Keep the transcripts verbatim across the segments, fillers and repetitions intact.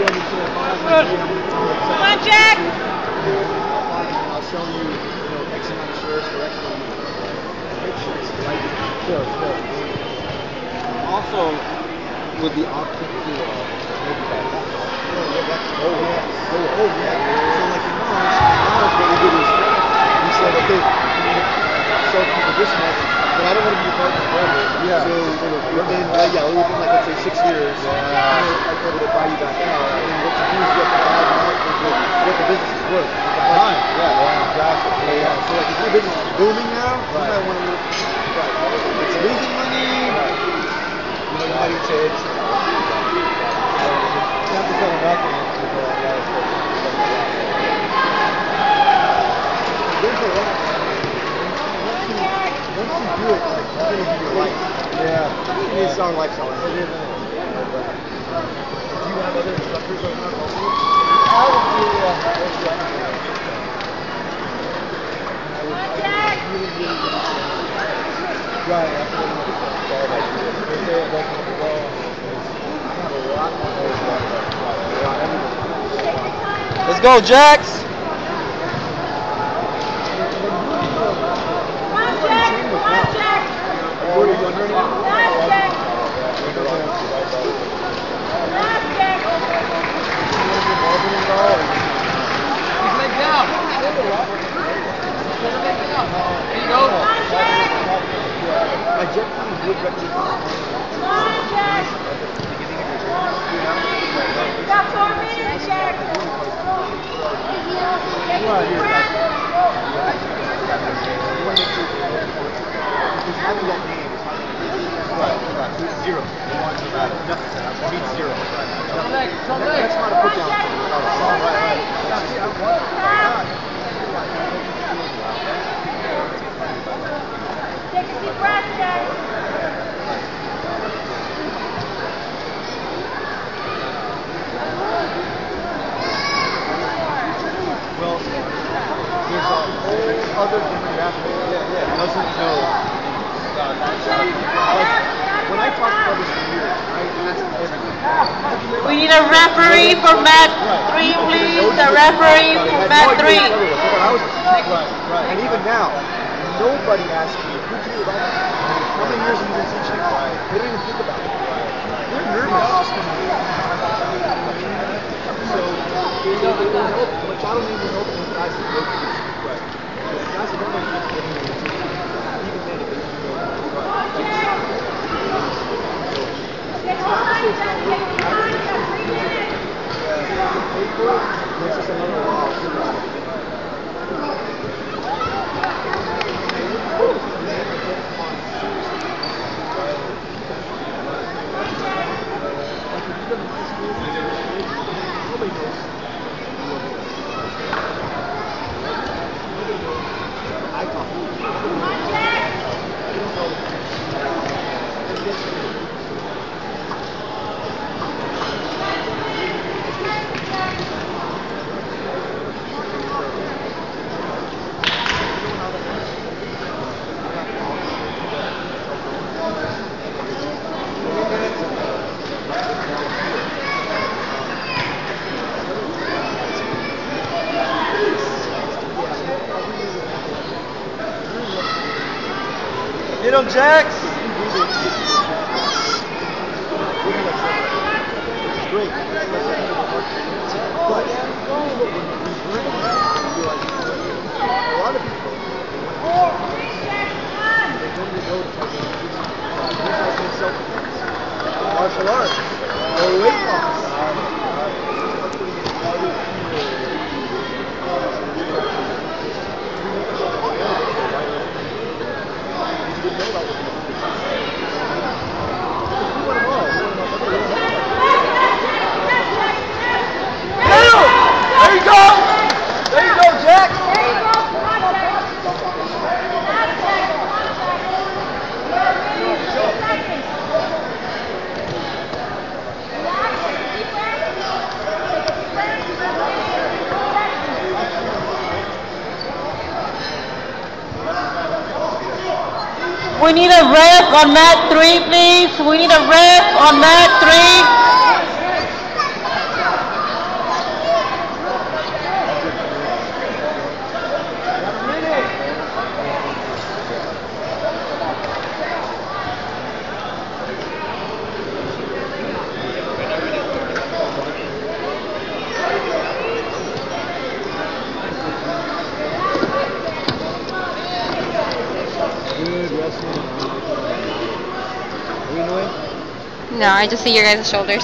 Come on, Jack! I'll sell you, you know, X amount of shares for X amount of shirts, right? Sure, sure. Also, with the option to uh, maybe buy that. Oh, yeah. Oh, yeah. So, like, in Mars, Mars, what we did is we said, okay, sell people this much, but I don't want to be a partner forever. Yeah. So, within, uh, yeah, within, like, let's say six years, yeah. I'm able to buy you back out. And then what you do is you have to buy them out for what the business is worth. Right. Yeah, yeah, exactly. Yeah, yeah. So, like, if your business is booming now, right. You might want to look. Right. If it's losing money, right. You know, you might even say it's. You have to tell them nothing. There's a lot. Once you, once you do it, like, you're going to do your life. Yeah. It is our lifestyle. It is. Do you have other instructors right now? I would do, uh, I would do, I would really, really, really, right, that's what I'm going to say it doesn't have to go. I have a lot more ways. Let's go, Jax! Come on, Jack! Come on, Jack! Last Jack! Last Jack! He's leg down! There you go! Come on, Jack! My jet plane would recommend. Come on, Jack! You got four minutes, Jack! Take a deep breath! Because having that name is right, right. Zero. It means zero. That's not a put down. Right, right. Take a deep breath, Jack. Well, there's a whole other demographic that doesn't know. Like, when I talk about this for years, I ask everyone. We need a referee for mat three, please. A referee for mat three. Right, right. And even now, nobody asks me, who do you like? How many years have you been teaching? They don't even think about it. They're nervous. So, but I don't even know the guys that go to this. Right. The guys that don't like this, even then, if they don't know. Get behind us, get behind us, three minutes. Paper, there's just another law. Hit him, Jax! Great. But a lot of people they don't even know the martial arts or weight loss. There you go! There you go, Jax! There you go, come on, Jack. Last Jack, come on, Jack. You're really two seconds. Relax, deep breath. Take a deep breath. We need a ref on mat three, please. We need a ref on mat three. No, I just see your guys' shoulders. You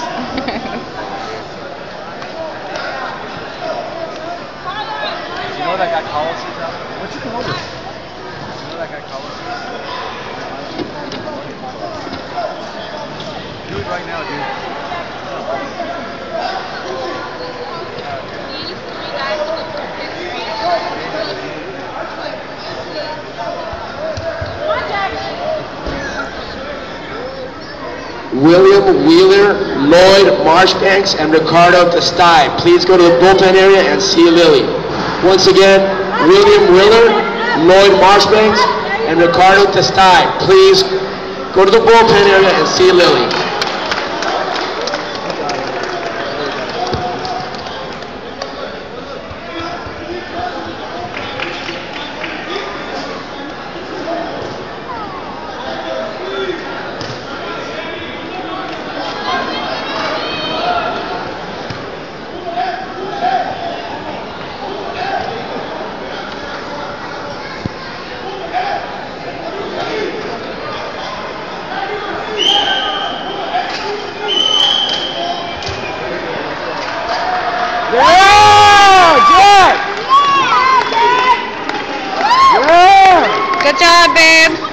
know that guy Carlos is out? What's your number? You know that guy Carlos is? Do it right now, dude. William Wheeler, Lloyd Marshbanks, and Ricardo Testay. Please go to the bullpen area and see Lily. Once again, William Wheeler, Lloyd Marshbanks, and Ricardo Testay. Please go to the bullpen area and see Lily. Yeah, Jack! Yeah! Good job, babe.